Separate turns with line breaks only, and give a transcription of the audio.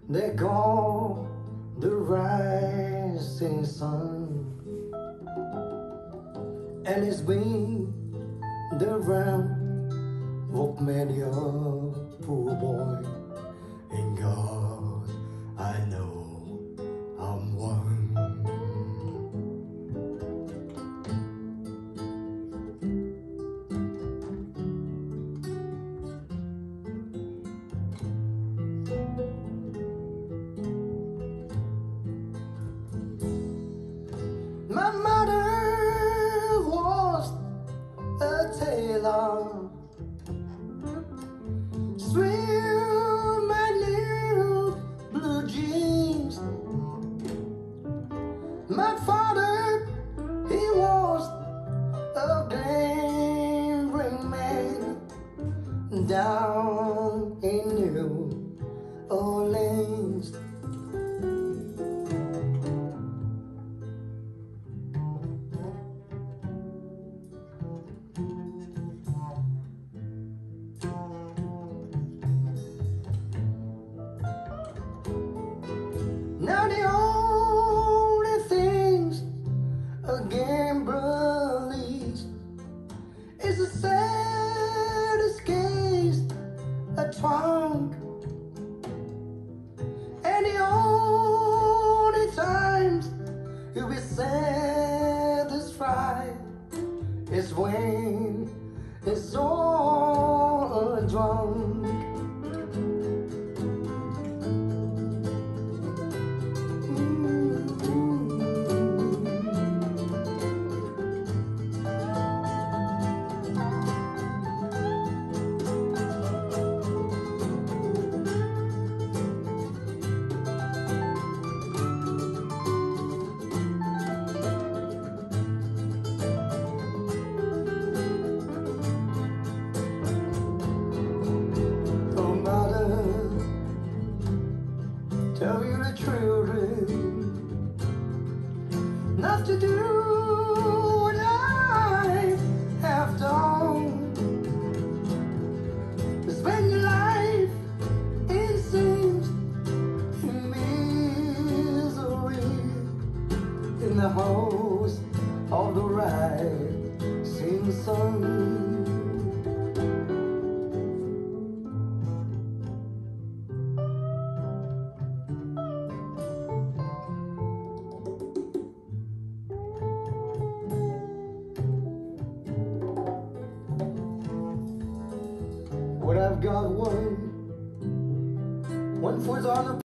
They call the rising sun, and it's been the round of many a poor boy. In God, I know I'm one. My mother was a tailor, swim my new blue jeans. My father, he was a gambling man down in New Orleans. Now the only things a gambler leaves is the saddest case, a trunk. And the only times you'll be satisfied is when it's all drunk. Tell you the truth, not to do what I have done. Spend your life in sins, in misery, in the house of the rising sun. What I've got, one foot's on the